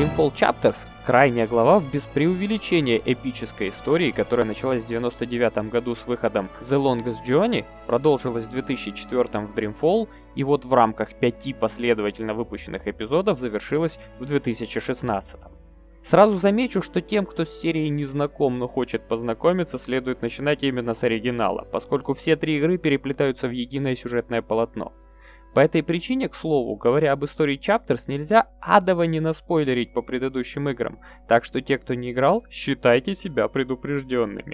Dreamfall Chapters — крайняя глава в без преувеличения эпической истории, которая началась в 1999 году с выходом The Longest Journey, продолжилась в 2004 в Dreamfall и вот в рамках 5 последовательно выпущенных эпизодов завершилась в 2016. Сразу замечу, что тем, кто с серией не знаком, но хочет познакомиться, следует начинать именно с оригинала, поскольку все 3 игры переплетаются в единое сюжетное полотно. По этой причине, к слову, говоря об истории Chapters, нельзя адово не наспойлерить по предыдущим играм, так что те, кто не играл, считайте себя предупрежденными.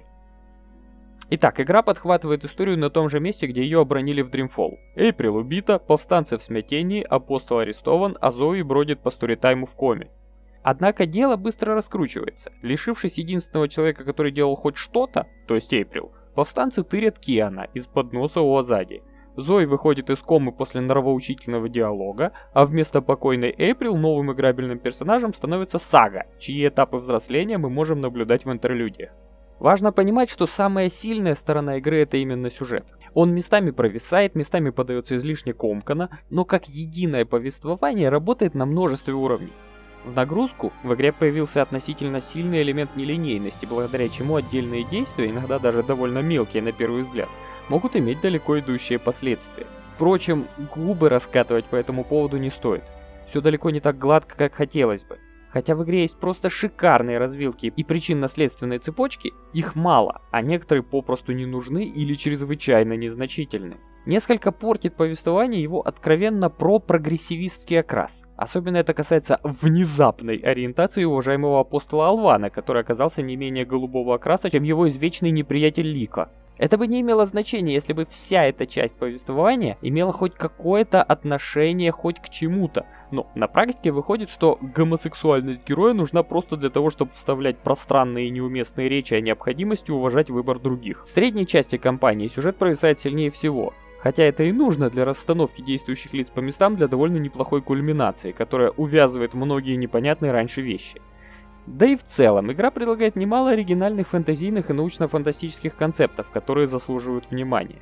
Итак, игра подхватывает историю на том же месте, где ее обронили в Dreamfall. Эйприл убита, повстанцы в смятении, апостол арестован, а Зои бродит по сторитайму в коме. Однако дело быстро раскручивается. Лишившись единственного человека, который делал хоть что-то, то есть Эйприл, повстанцы тырят Киана из-под носа у Азади. Зои выходит из комы после нравоучительного диалога, а вместо покойной Эйприл новым играбельным персонажем становится Сага, чьи этапы взросления мы можем наблюдать в интерлюдиях. Важно понимать, что самая сильная сторона игры — это именно сюжет. Он местами провисает, местами подается излишне комканно, но как единое повествование работает на множестве уровней. В нагрузку в игре появился относительно сильный элемент нелинейности, благодаря чему отдельные действия, иногда даже довольно мелкие на первый взгляд, могут иметь далеко идущие последствия. Впрочем, губы раскатывать по этому поводу не стоит. Все далеко не так гладко, как хотелось бы. Хотя в игре есть просто шикарные развилки и причинно-следственные цепочки, их мало, а некоторые попросту не нужны или чрезвычайно незначительны. Несколько портит повествование его откровенно прогрессивистский окрас. Особенно это касается внезапной ориентации уважаемого апостола Алвана, который оказался не менее голубого окраса, чем его извечный неприятель Лика. Это бы не имело значения, если бы вся эта часть повествования имела хоть какое-то отношение хоть к чему-то. Но на практике выходит, что гомосексуальность героя нужна просто для того, чтобы вставлять пространные и неуместные речи о необходимости уважать выбор других. В средней части кампании сюжет провисает сильнее всего. Хотя это и нужно для расстановки действующих лиц по местам для довольно неплохой кульминации, которая увязывает многие непонятные раньше вещи. Да и в целом, игра предлагает немало оригинальных фэнтезийных и научно-фантастических концептов, которые заслуживают внимания.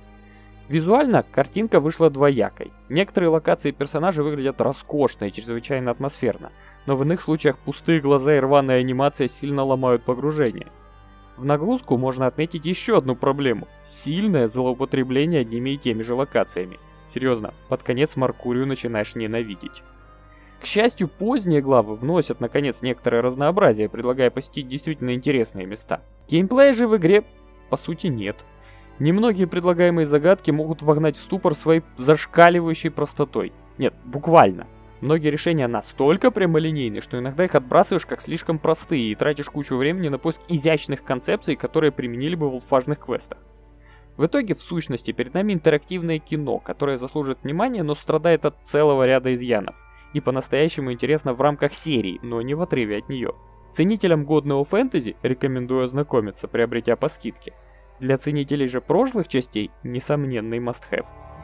Визуально картинка вышла двоякой. Некоторые локации и персонажи выглядят роскошно и чрезвычайно атмосферно, но в иных случаях пустые глаза и рваная анимация сильно ломают погружение. В нагрузку можно отметить еще одну проблему – сильное злоупотребление одними и теми же локациями. Серьезно, под конец Маркурию начинаешь ненавидеть. К счастью, поздние главы вносят наконец некоторое разнообразие, предлагая посетить действительно интересные места. Геймплея же в игре по сути нет. Немногие предлагаемые загадки могут вогнать в ступор своей зашкаливающей простотой. Нет, буквально. Многие решения настолько прямолинейны, что иногда их отбрасываешь как слишком простые и тратишь кучу времени на поиск изящных концепций, которые применили бы в олдфажных квестах. В итоге, в сущности, перед нами интерактивное кино, которое заслуживает внимания, но страдает от целого ряда изъянов. И по-настоящему интересно в рамках серии, но не в отрыве от нее. Ценителям годного фэнтези рекомендую ознакомиться, приобретя по скидке. Для ценителей же прошлых частей несомненный must-have.